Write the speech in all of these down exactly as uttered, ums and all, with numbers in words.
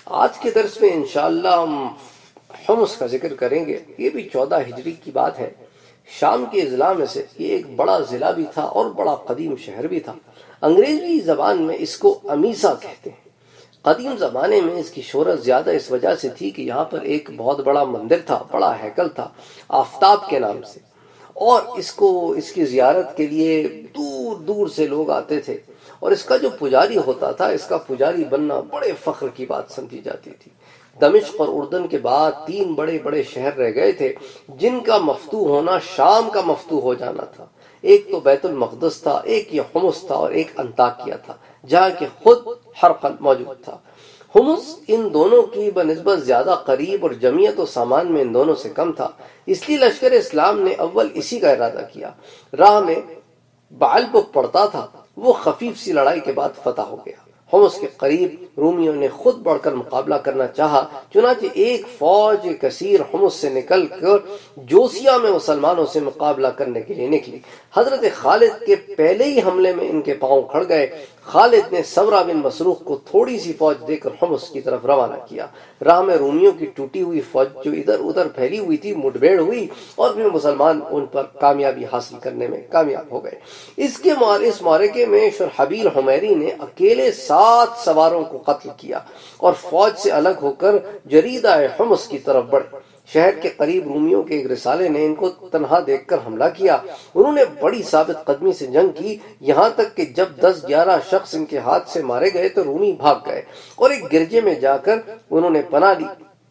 آج کے درس میں انشاءاللہ ہم حمص کا ذکر کریں گے۔ یہ بھی چودہ ہجری کی بات ہے۔ شام کے اضلاع میں سے یہ ایک بڑا ضلع بھی تھا اور بڑا قدیم شہر بھی تھا۔ انگریزی زبان میں اس کو امیسا کہتے ہیں۔ قدیم زمانے میں اس کی شہرت زیادہ اس وجہ سے تھی کہ یہاں پر ایک بہت بڑا مندر تھا، بڑا ہیکل تھا آفتاب کے نام سے، اور اس کو اس کی زیارت کے لیے دور دور سے لوگ آتے تھے، اور اس کا جو پجاری ہوتا تھا، اس کا پجاری بننا بڑے فخر کی بات سمجھی جاتی تھی۔ دمشق اور اردن کے بعد تین بڑے بڑے شہر رہ گئے تھے جن کا مفتوح ہونا شام کا مفتوح ہو جانا تھا۔ ایک تو بیت المقدس تھا، ایک یہ حمص تھا، اور ایک انطاکیہ تھا جہاں کہ خود ہرقل موجود تھا۔ حمص ان دونوں کی بنسبت زیادہ قریب اور جمعیت و سامان میں ان دونوں سے کم تھا، اس لیے لشکر اسلام نے اول اسی کا ارادہ کیا۔ راہ میں بعل بک پڑتا تھا، وہ خفیف سی لڑائی کے بعد فتح ہو گیا۔ حمص کے قریب رومیوں نے خود بڑھ کر مقابلہ کرنا چاہا، چنانچہ ایک فوج کثیر حمص سے نکل کر جوسیہ میں مسلمانوں سے مقابلہ کرنے کے لیے نکلی۔ حضرت خالد کے پہلے ہی حملے میں ان کے پاؤں کھڑ گئے۔ خالد نے سورہ بن مسروق کو تھوڑی سی فوج دے کر حمص کی طرف روانہ کیا۔ راہ میں رومیوں کی ٹوٹی ہوئی فوج جو ادھر ادھر پھیلی ہوئی تھی مٹبھیڑ ہوئی، اور پھر مسلمان ان پر کامیابی حاصل کرنے میں کامیاب ہو گئے۔ اس کے اس معرکے میں شرحبیل حمیری نے اکیلے سات سواروں کو قتل کیا اور فوج سے الگ ہو کر جریدہ حمص کی طرف بڑھے۔ شہر کے قریب رومیوں کے ایک رسالے نے ان کو تنہا دیکھ کر حملہ کیا۔ انہوں نے بڑی ثابت قدمی سے جنگ کی، یہاں تک کہ جب دس گیارہ شخص ان کے ہاتھ سے مارے گئے تو رومی بھاگ گئے اور ایک گرجے میں جا کر انہوں نے پناہ لی۔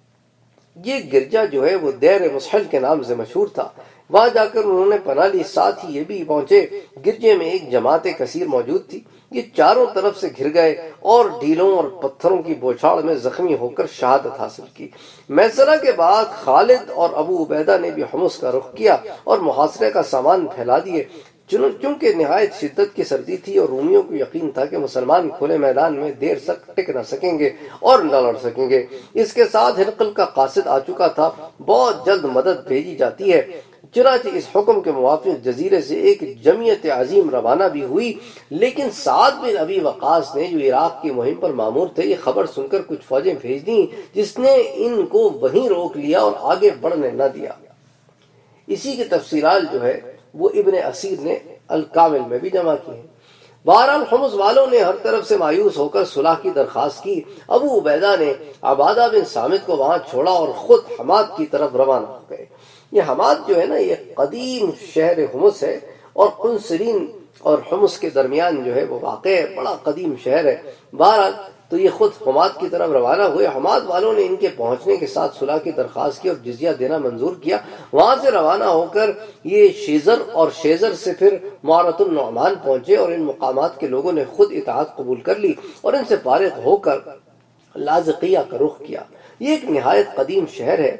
یہ گرجا جو ہے وہ دیر مسحل کے نام سے مشہور تھا۔ وہاں جا کر انہوں نے پناہ لی، ساتھ ہی یہ بھی پہنچے گرجے میں ایک جماعت کثیر موجود تھی۔ یہ چاروں طرف سے گھر گئے اور ڈھیلوں اور پتھروں کی بوچھاڑ میں زخمی ہو کر شہادت حاصل کی۔ میسرہ کے بعد خالد اور ابو عبیدہ نے بھی حمص کا رخ کیا اور محاصرے کا سامان پھیلا دیے۔ چونکہ نہایت شدت کی سردی تھی اور رومیوں کو یقین تھا کہ مسلمان کھلے میدان میں دیر تک ٹک نہ سکیں گے اور نہ لڑ سکیں گے۔ اس کے ساتھ ہرقل کا قاصد آ چکا تھا، بہت جلد مدد بھیجی جاتی ہے۔ چنانچہ اس حکم کے موافق جزیرے سے ایک جمعیت عظیم روانہ بھی ہوئی، لیکن سعد بن ابی وقاص نے جو عراق کی مہم پر مامور تھے، یہ خبر سن کر کچھ فوجیں بھیج دیں جس نے ان کو وہیں روک لیا اور آگے بڑھنے نہ دیا۔ اسی کی تفصیلات جو ہے وہ ابن اسیر نے الکامل میں بھی جمع کی ہیں۔ بہرحال حمص والوں نے ہر طرف سے مایوس ہو کر صلح کی درخواست کی۔ ابو عبیدہ نے عبادہ بن صامت کو وہاں چھوڑا اور خود حماد کی طرف روانہ ہو گئے۔ یہ حماد جو ہے نا، یہ قدیم شہر حمص ہے، اور قنسرین اور حمص کے درمیان جو ہے وہ واقع ہے، بڑا قدیم شہر ہے۔ بہرحال تو یہ خود حماد کی طرف روانہ ہوئے۔ حماد والوں نے ان کے پہنچنے کے ساتھ صلح کی درخواست کی اور جزیہ دینا منظور کیا۔ وہاں سے روانہ ہو کر یہ شیزر اور شیزر سے پھر معرۃ النعمان پہنچے، اور ان مقامات کے لوگوں نے خود اطاعت قبول کر لی اور ان سے فارغ ہو کر لاذقیہ کا رخ کیا۔ یہ ایک نہایت قدیم شہر ہے۔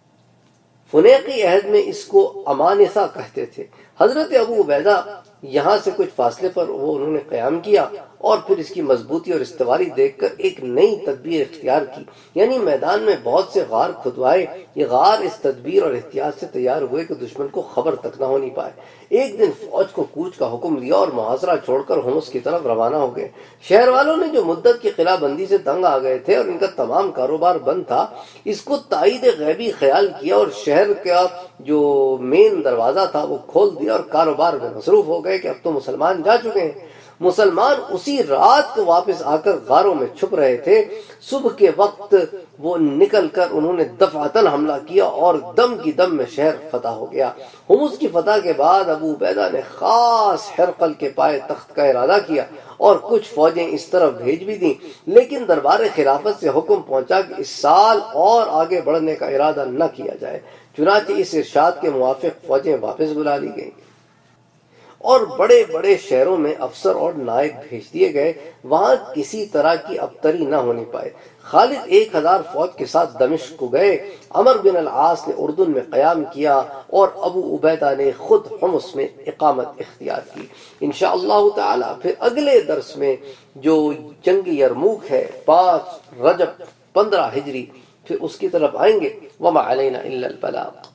فنیقی عہد میں اس کو امانثہ کہتے تھے۔ حضرت ابو عبیدہ یہاں سے کچھ فاصلے پر وہ انہوں نے قیام کیا اور پھر اس کی مضبوطی اور استواری دیکھ کر ایک نئی تدبیر اختیار کی، یعنی میدان میں بہت سے غار کھدوائے۔ یہ غار اس تدبیر اور احتیاط سے تیار ہوئے کہ دشمن کو خبر تک نہ ہونی پائے۔ ایک دن فوج کو کوچ کا حکم دیا اور محاصرہ چھوڑ کر حمص کی طرف روانہ ہو گئے۔ شہر والوں نے جو مدت کی قلعہ بندی سے تنگ آ گئے تھے اور ان کا تمام کاروبار بند تھا، اس کو تائید غیبی خیال کیا اور شہر کا جو مین دروازہ تھا وہ کھول دیا اور کاروبار میں مصروف ہو گئے کہ اب تو مسلمان جا چکے ہیں۔ مسلمان اسی رات کو واپس آ کر غاروں میں چھپ رہے تھے۔ صبح کے وقت وہ نکل کر انہوں نے دفعتاً حملہ کیا اور دم کی دم میں شہر فتح ہو گیا۔ حمص کی فتح کے بعد ابو عبیدہ نے خاص ہرقل کے پائے تخت کا ارادہ کیا اور کچھ فوجیں اس طرف بھیج بھی دیں، لیکن دربار خلافت سے حکم پہنچا کہ اس سال اور آگے بڑھنے کا ارادہ نہ کیا جائے۔ چنانچہ اس ارشاد کے موافق فوجیں واپس بلا لی گئیں اور بڑے بڑے شہروں میں افسر اور نائب بھیج دیے گئے، وہاں کسی طرح کی ابتری نہ ہونی پائے۔ خالد ایک ہزار فوج کے ساتھ دمشق کو گئے۔ عمر بن العاص نے اردن میں قیام کیا اور ابو عبیدہ نے خود حمص میں اقامت اختیار کی۔ انشاءاللہ تعالی پھر اگلے درس میں جو جنگ یرموک ہے پانچ رجب پندرہ ہجری، پھر اس کی طرف آئیں گے۔ وما علینا الا البلاغ۔